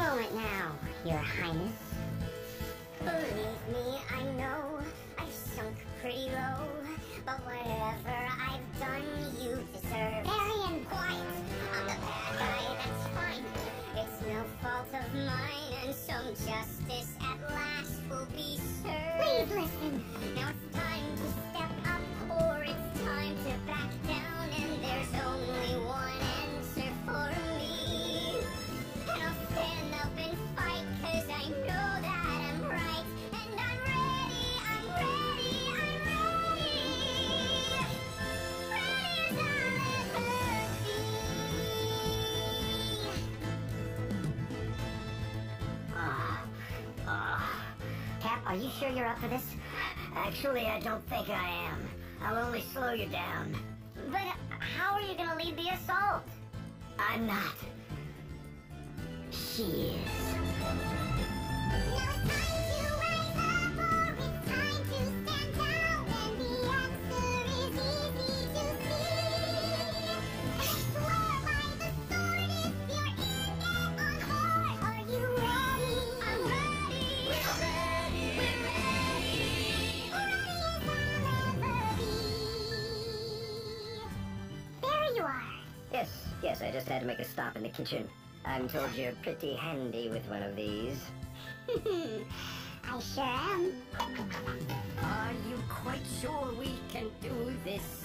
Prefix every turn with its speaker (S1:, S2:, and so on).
S1: moment now, Your Highness. Believe me, I know I've sunk pretty low, but whatever I've done, you deserve. Varian, quiet! I'm the bad guy, that's fine. It's no fault of mine, and some justice at last will be served. Please listen. Now it's time to step up, or it's time to back down, and there's only one answer for me. And I'll stand up and fight, 'cause I know that I'm right, and I'm ready, I'm ready, I'm ready. Ready as I'll ever be. Cap, are you sure you're up for this?
S2: Actually, I don't think I am. I'll only slow you down.
S1: But how are you gonna lead the assault?
S2: I'm not. She is.
S1: Now it's time to rise up, or it's time to stand down, and the answer is easy to see. And I swear by the sword, if you're in, get on board. Are you ready? I'm ready. We're ready. We're ready. Ready as I'll ever be. There you are.
S2: Yes, I just had to make a stop in the kitchen. I'm told you're pretty handy with one of these.
S1: I sure am.
S3: Are you quite sure we can do this?